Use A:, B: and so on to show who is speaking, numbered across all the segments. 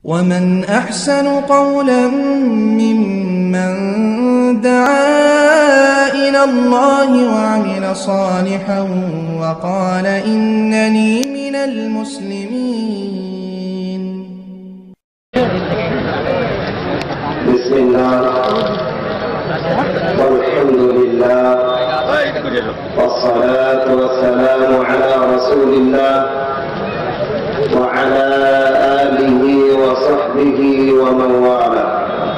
A: ومن أحسن قولا ممن دعا إلى الله وعمل صالحا وقال إنني من المسلمين.
B: بسم الله والحمد لله والصلاة والسلام على رسول الله وعلى آله وصحبه ومن والاه.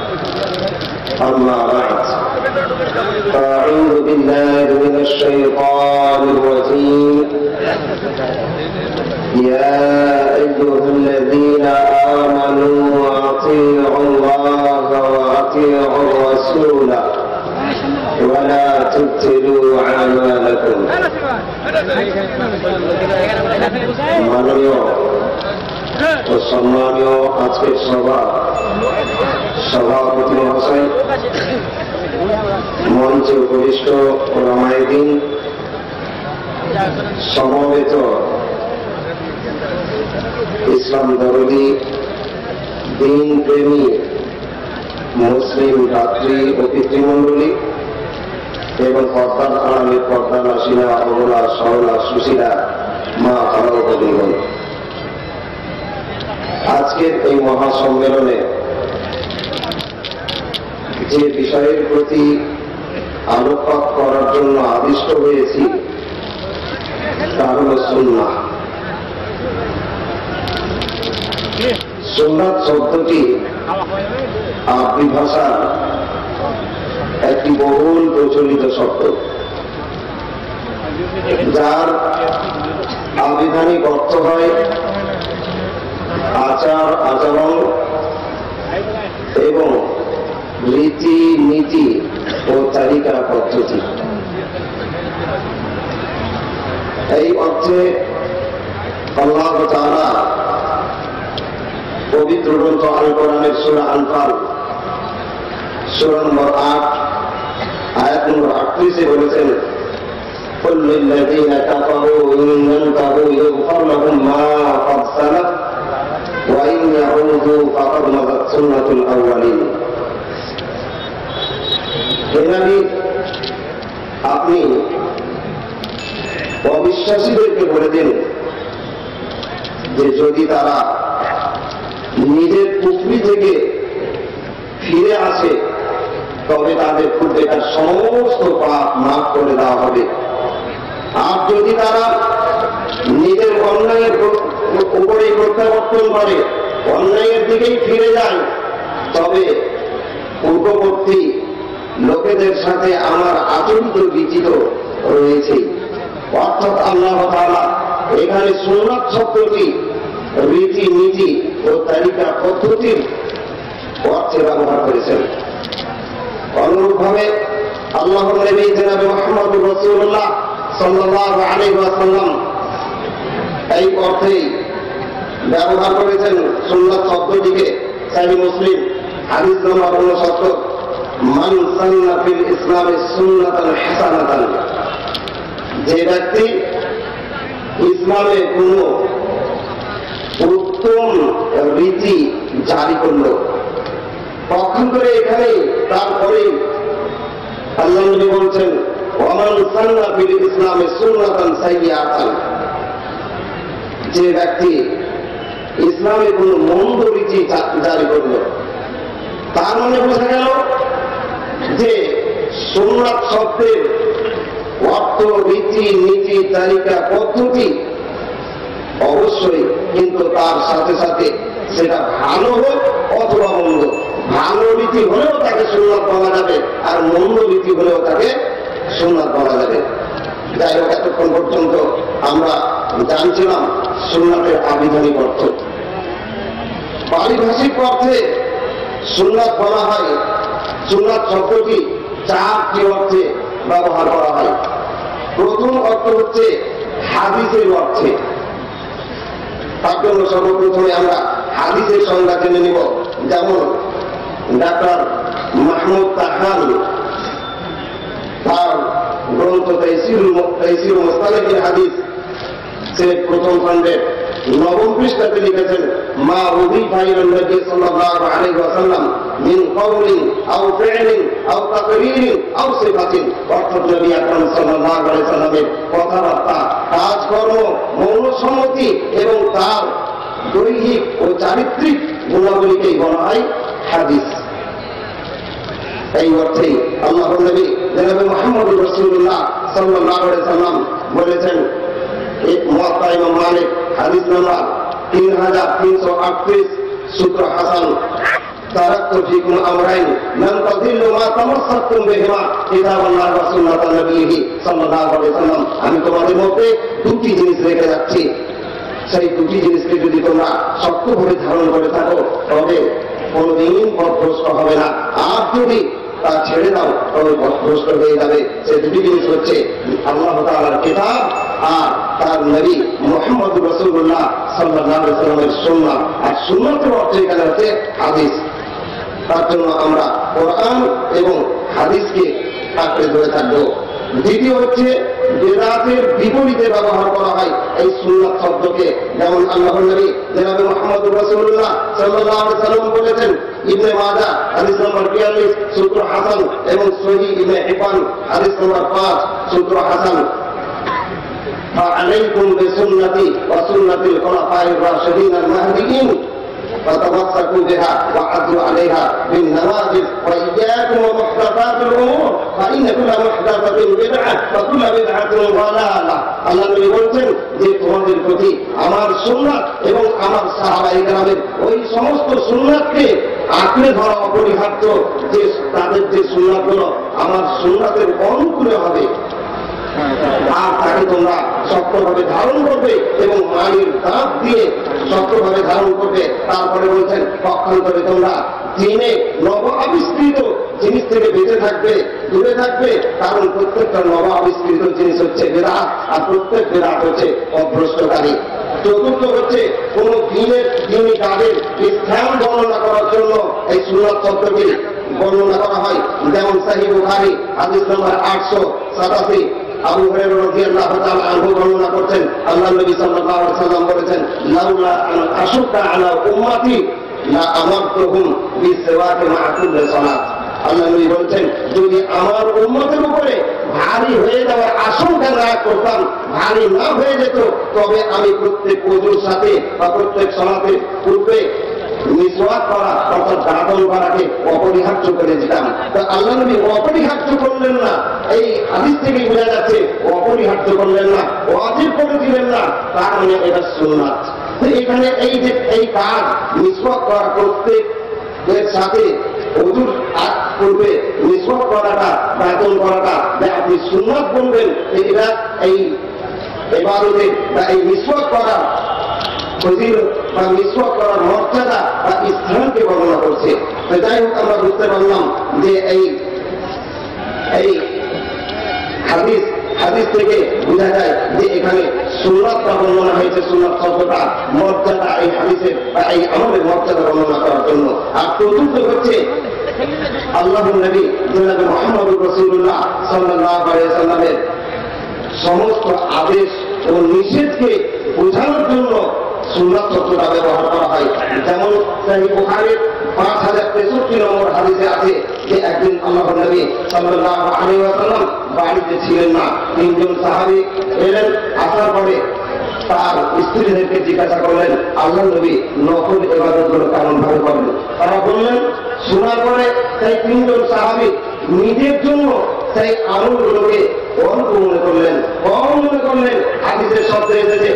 B: أما بعد، فأعوذ بالله من الشيطان الرجيم. يا أيها الذين آمنوا أطيعوا الله وأطيعوا الرسول ولا تبطلوا أعمالكم. মাননীয় ও সম্মানীয় আজকের সভাপতি মহাশয়, মঞ্চে উপবিষ্ট ওলামায়ে-দ্বীন, সমবেত ইসলাম দরদী দিন প্রেমী মুসলিম ভাতৃ ও পিতৃমণ্ডলী এবং পর্দার আড়ালে পর্দা নাসিনা অবলা সরলা সুশীলা মা ভারতবন্ধুগণ, আজকের এই মহাসম্মেলনে যে বিষয়ের প্রতি আলোকপাত করার জন্য আদিষ্ট হয়েছি তা হল সুন্নাহ। সুন্নাত শব্দটি আরবি ভাষার একটি বহুল প্রচলিত শব্দ, যার আবিধানিক অর্থ হয় আচার আচরণ এবং রীতি নীতি ও তালিকা পদ্ধতি। এই অর্থে আল্লাহ তাআলা পবিত্র গ্রন্থ আল কোরআনের সূরা আনফাল সূরা নম্বর 8 আয়াত নম্বর 38 বলেছেন, قل للذين كفروا إن ينتهوا يغفر لهم ما قد سلف وإن يعودوا فقد مضت سنة الأولين. হে নবী, আপনি অবিশ্বাসীদেরকে বলে দিন যে যদি তারা নিজের কুফরি থেকে ফিরে আসে তবে তাদের পূর্বেকার সমস্ত পাপ মাফ করে দেওয়া হবে। আর যদি তারা নিজের অন্যায়ের উপরেই প্রত্যাবর্তন করে, অন্যায়ের দিকেই ফিরে যায়, তবে পূর্ববর্তী লোকেদের সাথে আমার আচরিত বিচিত রয়েছে। অর্থাৎ আল্লাহ তাআলা এখানে সুন্নাত শব্দটি রীতি নীতি ও তালিকা পদ্ধতির অর্থে ব্যবহার করেছেন। অনুরূপভাবে আল্লাহর নবী জনাবে মুহাম্মদুর রাসূলুল্লাহ সাল্লাল্লাহু আলাইহি ওয়াসাল্লাম এই অর্থেই ব্যবহার করেছেন সুন্নাত শব্দটিকে। সহিহ মুসলিম হাদিস নম্বর 69, মান সান্না ফিল ইসলামে সুন্নাতান হাসানাতান, যে ব্যক্তি ইসলামে কোন উত্তম রীতি জারি করল, পক্ষান্তরে এখানে তারপরে আল্লাহ নবী বলছেন ওয়ামান সান্না ফিল ইসলামে সুন্নাতান সাইয়্যাতান, যে ব্যক্তি ইসলামে কোন মন্দ রীতি জারি করল। তার মানে বোঝা গেল যে সুন্নাত শব্দের অর্থ রীতি নীতি তালিকা পদ্ধতি অবশ্যই, কিন্তু তার সাথে সাথে সেটা ভালো হোক অথবা মন্দ, ভালো রীতি হলেও তাকে সুন্নাত বলা যাবে আর মন্দ রীতি হলেও তাকে সুন্নাত বলা যাবে। যাই হোক, এতক্ষণ পর্যন্ত আমরা জানছিলাম সুন্নাতের আবিধানিক অর্থ। পারিভাষিক অর্থে সুন্নাত বলা হয়, সুন্নাত শব্দটি 4টি অর্থে ব্যবহার করা হয়। প্রথম অর্থ হচ্ছে হাদিসের অর্থে। তার জন্য সর্বপ্রথমে আমরা হাদিসের সংজ্ঞা জেনে নিব। যেমন ডাক্তার মাহমুদ তাহান তার গ্রন্থ তাইসিরুল মুস্তালাহিল হাদিস সে প্রথম খণ্ডে 9 পৃষ্ঠাতে লিখেছেন, মা উযীফা ইলান নবী সাল্লাল্লাহু আলাইহি ওয়াসাল্লাম মিন কওলিন আও ফি'লিন আও তাকরীরিন আও সিফাতিন, অর্থাৎ নবী আকরাম সাল্লাল্লাহু আলাইহি ওয়াসাল্লামের কথাবার্তা, কাজকর্ম, মৌনসম্মতি এবং তার দৈহিক ও চারিত্রিক গুণাবলীকেই বলা হয় হাদিস। এই অর্থেই আল্লাহর নবী জনাবে মুহাম্মদ রাসূলুল্লাহ সাল্লাল্লাহু আলাইহি ওয়াসাল্লাম বলেছেন, মুওয়াত্তা ইমাম মালিক হাদিস নাম্বার 3338, সূত্র হাসান, তারাক্তু ফিকুম আমরাইন লান তাযিল্লু মা তামাসসাকতুম বিহিমা কিতাবাল্লাহি ওয়া সুন্নাতান নবিয়্যিহি সাল্লাল্লাহু আলাইহি ওয়াসাল্লাম, আমি তোমাদের মধ্যে দুটি জিনিস রেখে যাচ্ছি, সেই দুটি জিনিসকে যদি তোমরা শক্তভাবে ধারণ করে থাকো তবে কোনদিন পথভ্রষ্ট হবে না, আর যদি তা ছেড়ে দাও তবে পথভ্রষ্ট হয়ে যাবে। সেই দুটি জিনিস হচ্ছে আল্লাহ তাআলার কিতাব আর তার নবী মুহাম্মদ রাসূলুল্লাহ সাল্লাল্লাহু আলাইহি ওয়াসাল্লামের সুন্নাহ। আর সুন্নাতের অর্থ এখানে হচ্ছে হাদিস। তার জন্য আমরা কোরআন এবং হাদিসকে আঁকড়ে ধরে থাকবো। দ্বিতীয় হচ্ছে বেদাতের বিপরীতে ব্যবহার করা হয় এই সুন্নাত শব্দকে, যেমন আল্লাহর নবী জনাবে মুহাম্মদ রাসূলুল্লাহ সাল্লাল্লাহু আলাইহি ওয়াসাল্লাম বলেছেন, ইবনে মাজাহ হাদিস নম্বর 42, সূত্র হাসান, এবং সহিহ ইবনে হিব্বান হাদিস নম্বর 5, সূত্র হাসান, فعليكم بسنتي وسنة الخلفاء الراشدين المهديين فتمسكوا بها وعضوا عليها بالنواجذ وإياكم ومحدثات الأمور فإن كل محدثة بدعة وكل بدعة ضلالة। আল্লাহ নবী বলছেন যে তোমাদের প্রতি আমার সুন্নাত এবং আমার সাহাবায়ে কেরামের ওই সমস্ত সুন্নাতকে আঁকড়ে ধরা অপরিহার্য, যে তাদের যে সুন্নাতগুলো আমার সুন্নাতের অনুকূলে হবে, আর তাকে তোমরা শক্তভাবে ধারণ করবে এবং মায়ের দাঁত দিয়ে শক্তভাবে ধারণ করবে। তারপরে বলছেন পক্ষান্তরে তোমরা দিনে নব আবিষ্কৃত জিনিস থেকে বেঁচে থাকবে, দূরে থাকবে, কারণ প্রত্যেকটা নব আবিষ্কৃত জিনিস হচ্ছে বেদাত, আর প্রত্যেক বেদাত হচ্ছে অভ্রষ্টকারী। চতুর্থ হচ্ছে কোন দিনই কাজের স্থান বর্ণনা করার জন্য এই সুন্নাত শব্দটি বর্ণনা করা হয়, যেমন সহিহ বুখারী হাদিস নম্বর 887, আবু হুরায়রা রাদিয়াল্লাহু তাআলা আনহু বর্ণনা করছেন, আল্লাহর নবী সাল্লাল্লাহু আলাইহি ওয়াসাল্লাম বলেছেন, লাউলা আন আশুক্কা আলা উম্মতি লা আমারতুহুম বিসওয়াকি মা'a কুল্লি সালাত। আল্লাহ নবী বলেছেন, যদি আমার উম্মতের উপরে ভারী হয়ে যাওয়ার আশঙ্কা না করতাম, ভারী না হয়ে যেত, তবে আমি প্রত্যেক ওযুর সাথে বা প্রত্যেক সালাতের পূর্বে মিসওয়াক করা অর্থাৎ দাঁতন করাকে অপরিহার্য করে দিতাম। তো আল্লাহ নবী অপরিহার্য করলেন না, এই হাদিস থেকে বোঝা যাচ্ছে অপরিহার্য করলেন না, ওয়াজিব করে দিলেন না, তার মানে এটা সুন্নাত। এখানে এই যে এই কাজ মিসওয়াক করা, প্রত্যেকের সাথে ওযুর আগ পূর্বে মিসওয়াক করাটা, দাঁতন করাটা যে আপনি সুন্নাত বলবেন, এটা এই ইবাদতে বা এই মিসওয়াক করা ফজিলত বা মিসওয়াক করার মর্যাদা বা স্থানকে বর্ণনা করছে। তো যাই হোক, আমরা বুঝতে পারলাম যে এই হাদিস থেকে বোঝা যায় যে এখানে সুন্নাতটা বর্ণনা হয়েছে, সুন্নাত শব্দটা মর্যাদা, এই হাদিসের বা এই আমলের মর্যাদা বর্ণনা করার জন্য। আর চতুর্থ হচ্ছে আল্লাহর নবী জনাবে মুহাম্মদ রাসূলুল্লাহ সাল্লাল্লাহু আলাইহি ওয়াসাল্লামের সমস্ত আদেশ ও নিষেধকে বোঝানোর জন্য সুন্নাত শব্দটা ব্যবহার করা হয়। যেমন সহিহ বুখারীর 5063 নম্বর হাদিসে আছে যে একদিন আল্লাহর নবী সাল্লাল্লাহু আলাইহি ওয়াসাল্লাম বাড়িতে ছিলেন না, 3 জন সাহাবী এলেন। আসার পরে তার স্ত্রীদেরকে জিজ্ঞাসা করলেন, আল্লাহ নবী নফল ইবাদতগুলো কেমন ভাবে করেন? তারা বললেন, শোনার পরে সেই 3 জন সাহাবী নিজের জন্য সেই আমলগুলোকে অল্প মনে করলেন, কম মনে করলেন। হাদিসের শব্দে এসেছে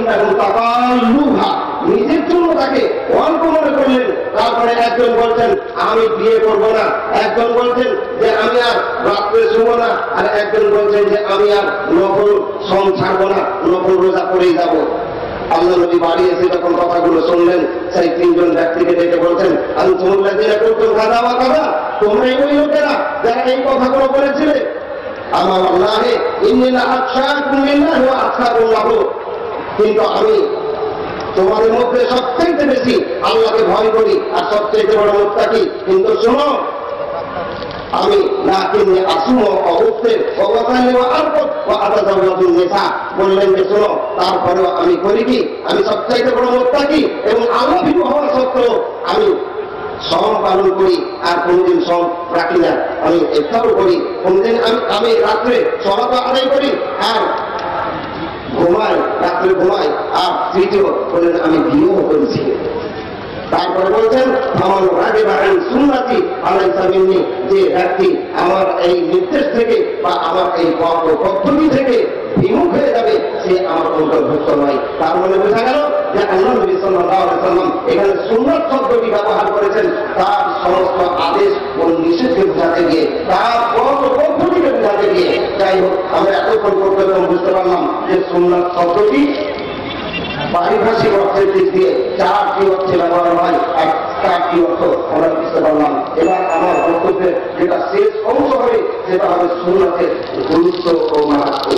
B: নিজের জন্য তাকে অল্প মনে করলেন। তারপরে একজন বলছেন আমি বিয়ে করব না, একজন বলছেন যে আমি আর রাত্রে শুবো না, আর একজন বলছেন যে আমি আর নফল সম ছাড়বো না, নফল রোজা করেই যাবো। আল্লাহ নবী বাড়ি এসে যখন কথাগুলো শুনলেন, সেই 3 জন ব্যক্তিকে ডেকে বলছেন, আমি তোমরা দিনে করতাম কাদা বা কাদা, তোমরাই ওই লোকেরা যারা এই কথাগুলো বলেছিলে। আমার আল্লাহে ইন্না আখশাকুম লিল্লাহি ওয়া আতকাকুম লাহু, কিন্তু আমি তোমাদের মধ্যে সবচেয়ে বেশি আল্লাহকে ভয় করি আর সবচেয়ে বড় মুত্তাকি। কিন্তু শোনো, আমি লাকিন্নি আসুম অবস্থে অবস্থানে আতাজাওয়াজুন নিসা বললেন যে শোনো, তারপরেও আমি করি কি, আমি সবচাইতে বড় মুত্তাকি এবং আল্লাহ ভীরু হওয়া সত্ত্বেও আমি সম পালন করি আর কোনদিন সম রাখি না। আমি ইফতারও করি, কোনদিন আমি রাত্রে সালাত আদায় করি আর ঘুমাই, রাত্রে ঘুমাই। আর তৃতীয় বললেন আমি বিয়েও করেছি। তারপরে বলছেন আমার রাগে বাড়েন সুন্নাতি আলাইসা মিন্নি, যে ব্যক্তি আমার এই নির্দেশ থেকে বা আমার এই পদ্ধতি থেকে বিমুখ হয়ে যাবে সে আমার অন্তর্ভুক্ত নয়। তার মানে বোঝা গেল যে আল্লাহ নবী সাল্লাল্লাহু আলাইহি ওয়াসাল্লাম এখানে সুন্নাত শব্দটি ব্যবহার করেছেন তার সমস্ত আদেশ ও নিষেধকে বোঝাতে গিয়ে, তার পদ্ধতিকে বোঝাতে গিয়ে। যাই হোক, আমরা এতক্ষণ পর্যন্ত বুঝতে পারলাম যে সুন্নাত শব্দটি পারিভাষিক অর্থের দিক দিয়ে চারটি অর্থে ব্যবহার হয় আর চারটি অর্থ আমরা বুঝতে পারলাম। এবার আমার বক্তব্যের যেটা শেষ অংশ হবে সেটা হবে সুন্নাতের গুরুত্ব ও মাহাত্ম্য।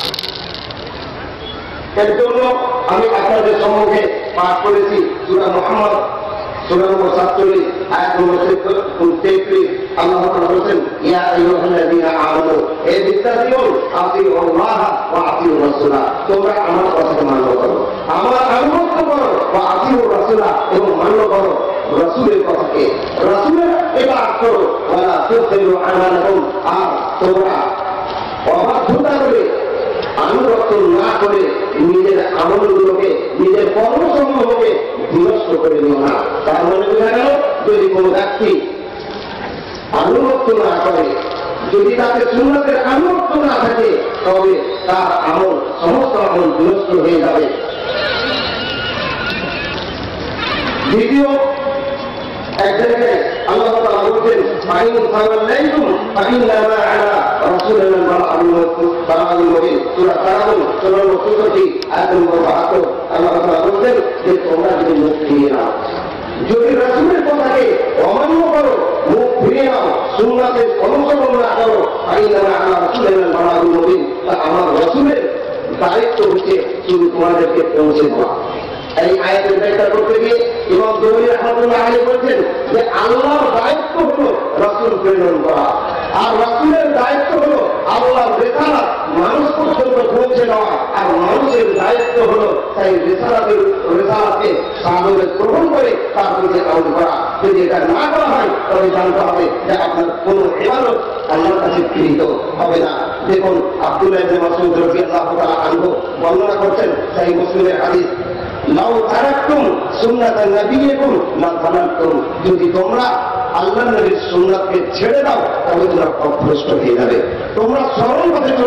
B: এর জন্য আমি আপনাদের সম্মুখে পাঠ করেছি সূরা মুহাম্মদ সূরা নম্বর 47 আয়াত নম্বর 33। আল্লাহ তাআলা বলেছেন ইয়া আইয়ুহাল্লাযীনা আমানু, হে বিশ্বাসীগণ, আতিউল্লাহ ওয়া আতিউর রাসূলা, তোমরা আমার কথা মান্য করো, আমার আনুগত্য করো, ওয়া আতিউর রাসূলা, এবং মান্য করো রাসূলের কথাকে, রাসূলের ইবাদত করো, ওয়ালা তুতিউ আমানাকুম, আর তোমরা অবাধ্যতা করে আনুগত্য না করে নিজের আমলগুলোকে, নিজের কর্মসমূহকে বিনষ্ট করে নিও না। তার মানে বোঝা গেল যদি কোনো ব্যক্তি আনুগত্য না করে, যদি তাকে সুন্নাতের আনুগত্য না থাকে, তবে তার আমল, সমস্ত আমল বিনষ্ট হয়ে যাবে। দ্বিতীয় এক জায়গায় আল্লাহ তাআলা বলেন ফাইন তাওয়াল্লাইতুম ফাইন্নামা আলা রাসূলিনা বালাগুল মুবিন, সূরা তারাবুন সূরা নম্বর 64 আয়াত নম্বর 72। আল্লাহ তাআলা বলেন যে তোমরা যদি মুখ ফিরিয়ে নাও, যদি রাসূলের কথাকে অমান্য করো, মুখ ফিরিয়ে নাও, সুন্নাতের অনুসরণ না করো, ফাইন্নামা আলা রাসূলিনা বালাগুল মুবিন, তা আমার রাসূলের দায়িত্ব হচ্ছে শুধু তোমাদেরকে পৌঁছে দেওয়া। এই আয়াতের ব্যাখ্যা করতে গিয়ে ইমাম জুহরি রাহমাতুল্লাহ আলাইহি বলেছেন যে আল্লাহর দায়িত্ব হলো রাসূল প্রেরণ করা, আর রাসূলের দায়িত্ব হলো আল্লাহর রিসালাত মানুষ পর্যন্ত পৌঁছে দেওয়া, আর মানুষের দায়িত্ব হলো তাই রিসালাতকে সাদরে গ্রহণ করে তার প্রতি আমল করা। যদি এটা না করা হয় তবে জানতে হবে যে আপনার কোন ইবাদত আল্লাহর কাছে গৃহীত হবে না। দেখুন আব্দুল্লাহ ইবনে মাসউদ রাদিয়াল্লাহু তাআলা আনহু বর্ণনা করছেন সহিহ মুসলিমের হাদিস, লাউ তারাকতুম সুন্নাতান নাবিয়্যিকুম লা যালালতুম, যদি তোমরা আল্লাহর নবীর সুন্নাতকে ছেড়ে দাও তবে তোমরা পথভ্রষ্ট হয়ে যাবে, তোমরা সরল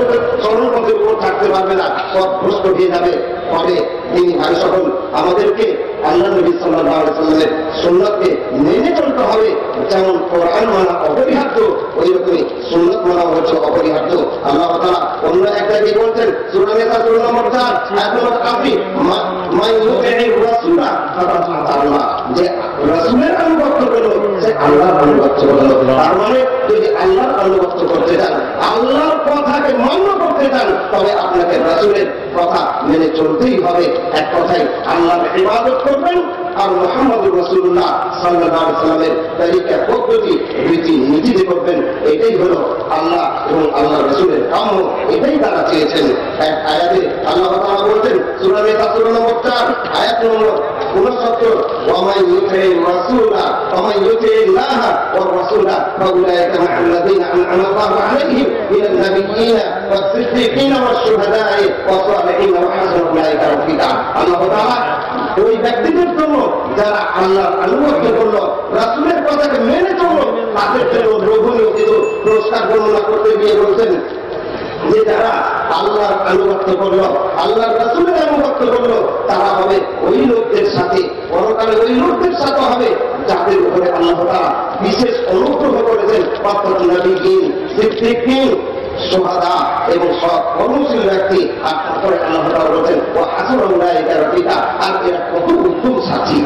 B: পথের উপর থাকতে পারবে না, পথভ্রষ্ট হয়ে যাবে। ফলে তিনি ভাই সকল আমাদেরকে আল্লাহ নবী সাল্লাল্লাহু আলাইহি ওয়াসাল্লামের সুন্নাতকে মেনে চলতে হবে। যেমন কোরআন মানা অপরিহার্য, ওই রকমই সুন্নাত মানা হচ্ছে অপরিহার্য। আল্লাহ তাআলা অন্য এক জায়গায় বলছেন সূরা নিসা সূরা নম্বর 4 আয়াত নম্বর 8, মান ইউতি'ir রাসূলা ফাকাদ আতাআল্লাহ, যে রাসূলের আনুগত্য করলো সে আল্লাহর আনুগত্য করলো। তার মানে যদি আল্লাহর আনুগত্য করতে চান, আল্লাহর কথাকে মান্য করতে চান, তবে আপনাকে রাসূলের কথা মেনে চলতেই হবে। এক কথায় আল্লাহর ইবাদত করবেন আর মুহাম্মদুর রাসূলুল্লাহ সাল্লাল্লাহু আলাইহি ওয়াসাল্লামের তরিকা, পদ্ধতি, রীতি নীতি করবেন। এটাই হলো আল্লাহ এবং আল্লাহর রাসূলের কাম্য, এটাই তারা চেয়েছেন। এক আয়াতে আল্লাহ তাআলা বলেন সূরা নিসা সূরা নম্বর 4 আয়াত নম্বর 69, ওয়া মান ইউতি'ir রাসূলা ওয়া মান ইউতি'িল্লাহ ওয়ার রাসূলা ফাউলাইকা মা'আল্লাযীনা আন'আমা আল্লাহু আলাইহিম মিনান নাবিয়্যিনা ওয়াস-সিদ্দীকিনা ওয়াশ-শুহাদা'i ওয়াস-সালিহিনা ওয়া হাসানা উলাইকা রাফিকা। আল্লাহ তাআলা ওই ব্যক্তিদের জন্য যারা আল্লাহর আনুগত্য করলো, রাসূলের কথাকে মেনে চললো, তাদের জন্য লোভনীয় কিছু পুরস্কার বর্ণনা করতে গিয়ে বলছেন যে যারা আল্লাহর আনুগত্য করলো, আল্লাহর রাসূলের আনুগত্য করলো, তারা হবে ওই লোকদের সাথে, পরকালে ওই লোকদের সাথে হবে যাদের উপরে আল্লাহ তাআলা বিশেষ অনুগ্রহ করেছেন, পাঁচজন নবীগণ, সিদ্দীকীন, সুহাদা এবং সৎ কর্মশীল ব্যক্তি। আর তারপরে আল্লাহ তাআলা বলেছেন ওয়া হাসুনা উলাইকা রাফিকা, আর এরা কত উত্তম সাথী।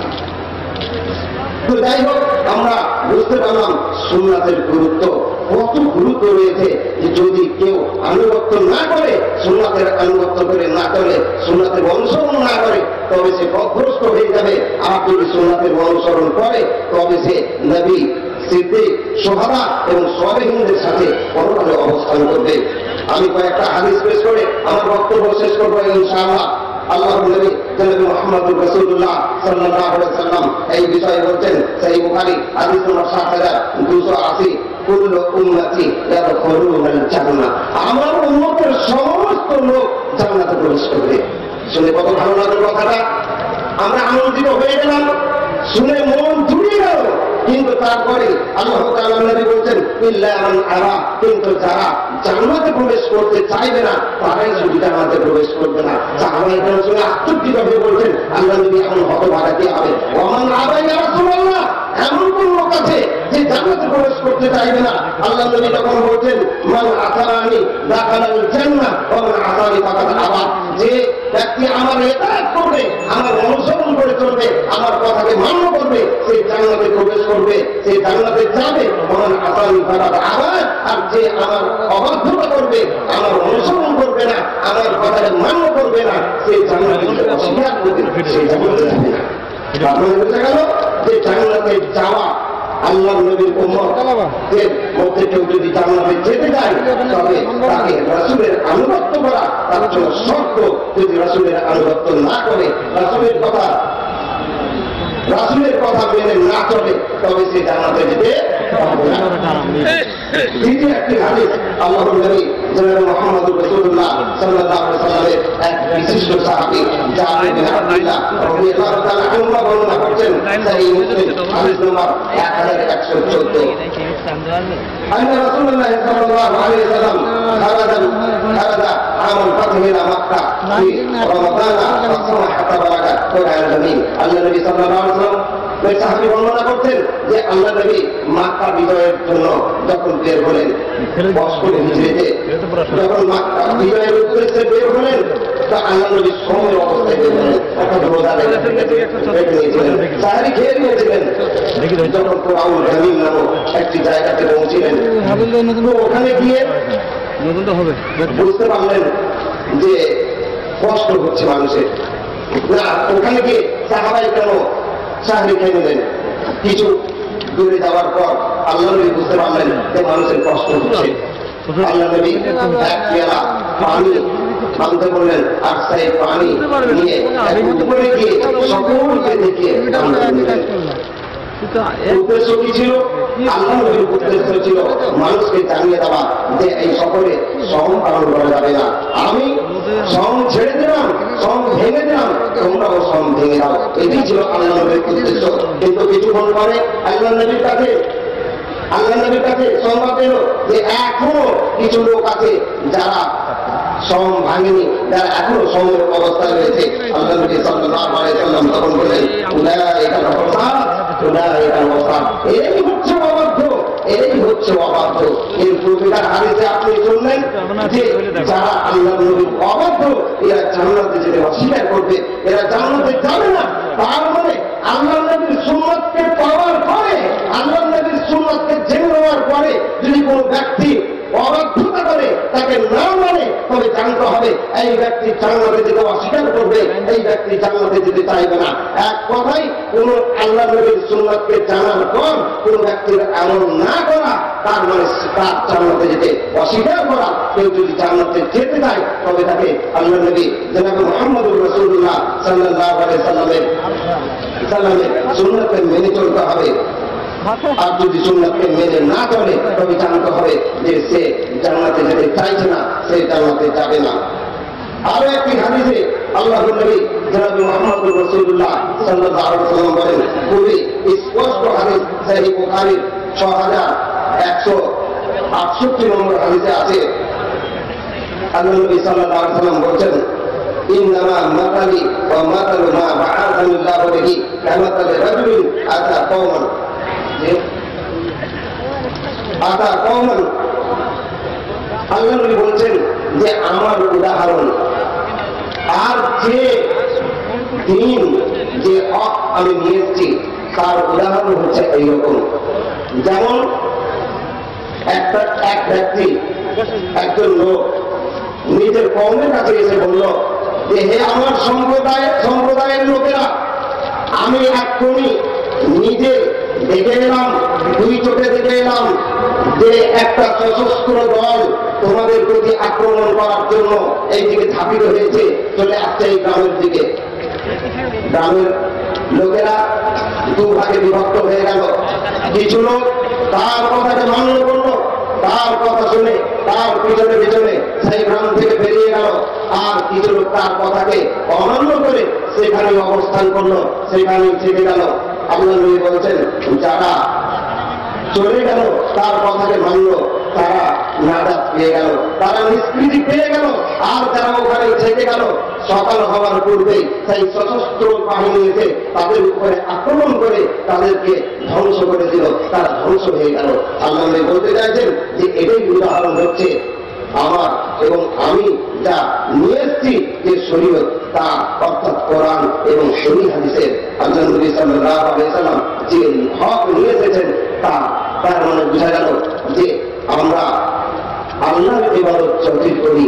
B: তো যাই হোক, আমরা বুঝতে পারলাম সুন্নাতের গুরুত্ব, কত গুরুত্ব রয়েছে। যে যদি কেউ আনুগত্য না করে, সুন্নাতের আনুগত্য করে না করে, সুন্নাতের অনুসরণ না করে, তবে সে পথভ্রষ্ট হয়ে যাবে। আর যদি সুন্নাতের অনুসরণ করে তবে সে নবী সিদ্দিক, শুহাদা এবং সালেহিনদের সাথে পরকালে অবস্থান করবে। আমি কয়েকটা হাদিস পেশ করে আমার বক্তব্য শেষ করবো ইনশাআল্লাহ। আল্লাহর নবী জনাব মুহাম্মদুর রাসূলুল্লাহ সাল্লাল্লাহু আলাইহি ওয়াসাল্লাম এই বিষয়ে বলছেন, সহিহ বুখারী হাদিস নম্বর 7280, কুল্লু উম্মতি ইয়াদখুলুনাল জান্নাহ, আমার উম্মতের সমস্ত লোক জান্নাতে প্রবেশ করবে। শুনে কত ভালো লাগলো কথাটা, আমরা আনন্দিত হয়ে গেলাম, শুনে মন জুড়ে গেল। কিন্তু তারপরে আল্লাহ তাআলা নবী বলছেন, ইল্লা মান আরা, কিন্তু যারা জান্নাতে প্রবেশ করতে চাইবে না তারাই শুধু জান্নাতে প্রবেশ করবে না। সাহাবায়ে কেরাম শুনে আশ্চর্যিত হয়ে বলছেন, আল্লাহ নবী এমন হতভাগা কি হবে? ওমান আবা ইয়া রাসূলুল্লাহ, এমন কোন লোক আছে যে জান্নাতে প্রবেশ করতে চাইবে না? আল্লাহ নবী তখন বলছেন, মান আতানি দাখালাল জান্নাহ ওয়া মান আতানি ফাকাদ আবা, যে ব্যক্তি আমার ইতাআত করবে, আমার অনুসরণ করে চলবে, আমার কথাকে মান্য করবে, সে জান্নাতে প্রবেশ করবে, সে জান্নাতে যাবে। ওমান আতানি ফাকাদ আবা, আর যে আমার অবাধ্যতা করবে, আমার অনুসরণ করবে না, আমার কথাকে মান্য করবে না, সে জান্নাতে অস্বীকার করবে, সে জান্নাতে যাবে না। আপনাদের বোঝা গেল যে জান্নাতে যাওয়া আল্লাহর নবীর উম্মতের মধ্যে কেউ যদি জান্নাতে যেতে চায় তবে তাকে রাসূলের আনুগত্য করা তার জন্য শর্ত। যদি রাসূলের আনুগত্য না করে, রাসূলের কথা মেনে না চলে, তবে সে জান্নাতে যেতে পারবে না। দ্বিতীয় একটি হাদিস, আল্লাহর নবী জনাব মুহাম্মদুর রাসূলুল্লাহ সাল্লাল্লাহু আলাইহি ওয়াসাল্লামের এক বিশিষ্ট সাহাবী জাবির বিন আব্দুল্লাহ রাদিয়াল্লাহু তাআলা আনহু বর্ণনা করছেন, সহিহ মুসলিম হাদিস নম্বর 1114, আন্না রাসূলুল্লাহ সাল্লাল্লাহু আলাইহি ওয়াসাল্লাম খারাজা আমল ফাতহ ইলা মক্কা ফি রমাদান ফাসামা হাত্তা বালাগা কুরআন জামিন। আল্লাহ নবী সাল্লাল্লাহু আলাইহি ওয়াসাল্লাম ওই সাহাবী বর্ণনা করতেন যে আল্লাহ নবী মক্কা বিজয়ের জন্য যখন বের হলেন, হিজরিতে যখন মক্কা বিজয়ের উদ্দেশ্যে বের হলেন, তা আল্লাহ নবী সময়ের অবস্থায় বের হলেন, অর্থাৎ রোজা রেখেছিলেন, সাহারি খেয়ে নিয়েছিলেন। যখন কুরআন জামিন নামক একটি জায়গাতে পৌঁছিলেন, তো ওখানে গিয়ে বুঝতে পারলেন যে কষ্ট হচ্ছে মানুষের। না, ওখানে গিয়ে সাহাবায়ে কেরাম সাহারি খেয়ে নিলেন। কিছু দূরে যাওয়ার পর আল্লাহ নবী বুঝতে পারলেন যে মানুষের কষ্ট হচ্ছে। আল্লাহ নবী এক পেয়ালা পানি আনতে বললেন, আর সেই পানি নিয়ে উপরে গিয়ে সকলকে দেখিয়ে নিলেন। উদ্দেশ্য কি ছিল? আল্লাহ নবীর উদ্দেশ্য ছিল মানুষকে জানিয়ে দেওয়া যে এই সকলে সম পালন করা যাবে না, আমি সম ছেড়ে দিলাম, সম ভেঙে দিলাম, তোমরাও সম ভেঙে দাও। এটি ছিল আল্লাহ নবীর উদ্দেশ্য। কিন্তু কিছুক্ষণ পরে আল্লাহ নবীর কাছে সংবাদ পেল যে এখনো কিছু লোক আছে যারা সম ভাঙেনি, যারা এখনো সমের অবস্থায় রয়েছে। আল্লাহ নবী সাল্লাল্লাহু আলাইহি ওয়াসাল্লাম তখন বললেন, উলাইকাল ফাসাদ, উলাইকাল ওয়াসাদ, এই হচ্ছে অবাধ্য, এই হচ্ছে অবাধ্য। এর পূর্বেকার হাদিসে আপনি শুনলেন যে যারা আল্লাহ নবীর অবাধ্য, এরা জান্নাতে যেতে অস্বীকার করবে, এরা জান্নাতে যাবে না। তার মানে আল্লাহ নবীর সুন্নাতকে পাওয়ার পরে, আল্লাহ নবীর সুন্নাতকে জেনে নেওয়ার পরে যদি কোনো ব্যক্তি অবাধ্যতা করে, তাকে না মানে, তবে জানতে হবে এই ব্যক্তি জান্নাতে যেতে অস্বীকার করবে, এই ব্যক্তি জান্নাতে যেতে চাইবে না। এক কথাই, কোন আল্লাহ নবীর সুন্নাতকে জানার পর কোন ব্যক্তির আমল না করা, তার মানে তার জান্নাতে যেতে অস্বীকার করা। কেউ যদি জান্নাতে যেতে চায় তবে তাকে আল্লাহ নবী জনাব মুহাম্মদুর রাসূলুল্লাহ সাল্লাল্লাহু আলাইহি ওয়াসাল্লামের সুন্নাতকে মেনে চলতে হবে। আর যদি সুন্নাতকে মেনে না চলে তবে জানতে হবে যে সে জান্নাতে যেতে চাইছে না, সে জান্নাতে যাবে না। আরো একটি হাদিসে আল্লাহর নবী জনাব মুহাম্মদুর রাসূলুল্লাহ সাল্লাল্লাহু আলাইহি ওয়াসাল্লাম বলেন, খুবই স্পষ্ট হাদিস, সহিহ বুখারী 6168 নম্বর হাদিসে আছে। আল্লাহ নবী সাল্লাল্লাহু আলাইহি ওয়াসাল্লাম বলেন, ইন্নামা মাতালি ওয়া মাতালু মা বা'আথানি আল্লাহু বিহি কামাতালি রাজুলিন আতা কওমান, আল্লাহ নবী বলছেন যে আমার উদাহরণ আর যে দিন, যে হক আমি নিয়ে এসেছি, তার উদাহরণ হচ্ছে এইরকম। যেমন এক ব্যক্তি, একজন লোক নিজের কওমের কাছে এসে বলল যে হে আমার সম্প্রদায়ের লোকেরা, আমি এক্ষুনি নিজে দেখে এলাম, দুই চোখে দেখে এলাম যে একটা সশস্ত্র দল তোমাদের প্রতি আক্রমণ করার জন্য এইদিকে ঝাঁপিত হয়েছে, চলে আসছে এই গ্রামের দিকে। গ্রামের লোকেরা দুভাগে বিভক্ত হয়ে গেল। কিছু লোক তার কথাকে মান্য করলো, তার কথা শুনে তার পিছনে পিছনে সেই গ্রাম থেকে বেরিয়ে গেল। আর কিছু লোক তার কথাকে অমান্য করে সেখানে অবস্থান করলো, সেখানেই থেকে গেল। আল্লাহ নবী বলছেন, যারা চলে গেল তার কথাকে মানল তারা নাজাত পেয়ে গেল, তারা নিষ্কৃতি পেয়ে গেল। আর যারা ওখানে থেকে গেল, সকাল হওয়ার পূর্বেই সেই সশস্ত্র বাহিনী এসে তাদের উপরে আক্রমণ করে তাদেরকে ধ্বংস করে দিল, তারা ধ্বংস হয়ে গেল। আল্লাহ নবী বলতে চাইছেন যে এটাই উদাহরণ হচ্ছে আমার এবং আমি যা নিয়ে এসেছি যে শরীয়ত, তা অর্থাৎ কোরআন এবং সহিহ হাদিসের। আল্লাহ নবী সাল্লাল্লাহু আলাইহি ওয়াসাল্লাম যে হক নিয়ে এসেছেন তার মানে বোঝা গেল যে আমরা আল্লাহর ইবাদত যতই করি,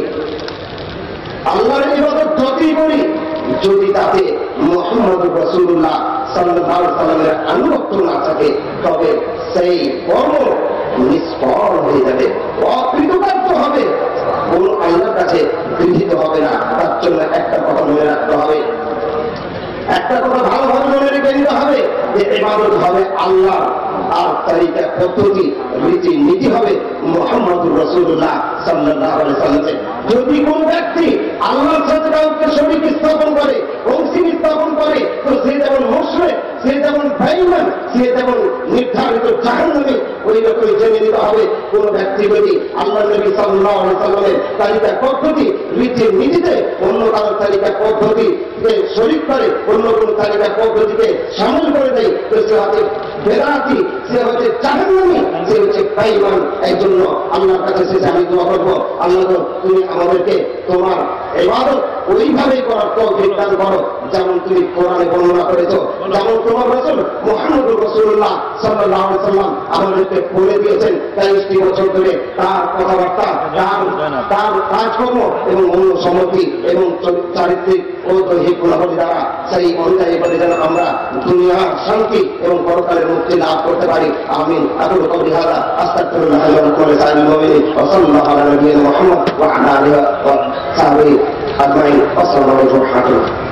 B: আল্লাহর ইবাদত যতই করি, যদি তাতে মুহাম্মদ রাসূলুল্লাহ সাল্লাল্লাহু আলাইহি ওয়াসাল্লামের আনুগত্য না থাকে, তবে সেই কর্ম নিষ্ফল হয়ে যাবে, অকৃতকার্য হবে, কোন আল্লাহর কাছে গৃহীত হবে না। তার জন্য একটা কথা মনে রাখতে হবে, একটা কথা ভালোভাবে মনে রেখে নিতে হবে যে ইবাদত হবে আল্লাহ, আর তরিকা পদ্ধতি রীতি নীতি হবে মুহাম্মদুর রাসূলুল্লাহ সাল্লাল্লাহু আলাইহি ওয়াসাল্লামের। যদি কোন ব্যক্তি আল্লাহর সাথে কাউকে শরীক স্থাপন করে, অংশী স্থাপন করে, তো সে যেমন মুশরিক, সে যেমন বেঈমান, সে যেমন নির্ধারিত জাহান্নামী, ওই রকমই জেনে নিতে হবে কোন ব্যক্তি যদি আল্লাহ নবী সাল্লাল্লাহু আলাইহি ওয়াসাল্লামের তালিকা পদ্ধতি রীতি নীতিতে অন্য কারো তালিকা পদ্ধতিকে শরীক করে, অন্য কোন তালিকা পদ্ধতিকে শামিল করে দেয়, তো সে হচ্ছে বেদাতি, সে হচ্ছে জাহান্নামী, সে হচ্ছে বেঈমান। এই জন্য আল্লাহর কাছে সে আমি দোয়া করবো, আল্লাহ তুমি আমাদেরকে তোমার ইবাদত ওইভাবেই করার তৌফিক দান করো যেমন তুমি কোরআনে বর্ণনা করেছো, যেমন তোমার রাসূল মুহাম্মদুর রাসূলুল্লাহ সাল্লাল্লাহু আলাইহি ওয়াসাল্লাম আমাদেরকে বলে দিয়েছেন। 23টি বছর ধরে তার কথাবার্তা, তার কাজকর্ম এবং অনুসম্মতি এবং চারিত্রিক ও দৈহিক গুণাবলী দ্বারা সেই অনুযায়ী করে যেন আমরা দুনিয়ার শান্তি এবং পরকালের মুক্তি লাভ করতে পারি। আমিন। আকুলু কওলি হাযা আস্তাগফিরুল্লাহ ওয়া লাকুম ওয়া লিসাইরিল মুমিনিন ওয়া সাল্লাল্লাহু আলা নাবিয়িনা মুহাম্মদ ওয়া আলা আলিহি ওয়া সাহবিহি আজমাইন। আসসালামু আলাইকুম ওয়া রাহমাতুল্লাহ।